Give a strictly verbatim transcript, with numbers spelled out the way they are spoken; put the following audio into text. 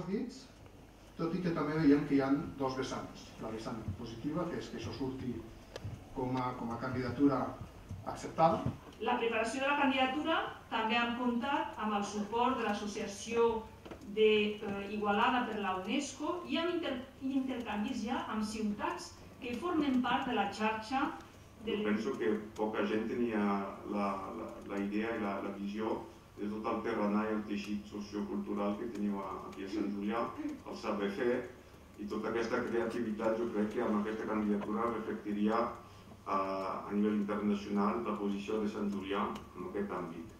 partits, tot i que també veiem que hi ha dos vessants. La vessant positiva, que és que això surti com a, com a candidatura acceptada. La preparació de la candidatura també han comptat amb el suport de l'Associació d'Igualada per la UNESCO i amb inter intercanvis ja amb ciutats que formen part de la xarxa. De... Jo penso que poca gent tenia la, la, la idea i la, la visió de tot el terreny i el teixit sociocultural que teniu aquí a Sant Julià, el saber fer, i tota aquesta creativitat jo crec que amb aquesta candidatura reflectiria a, a nivell internacional la posició de Sant Julià en aquest àmbit.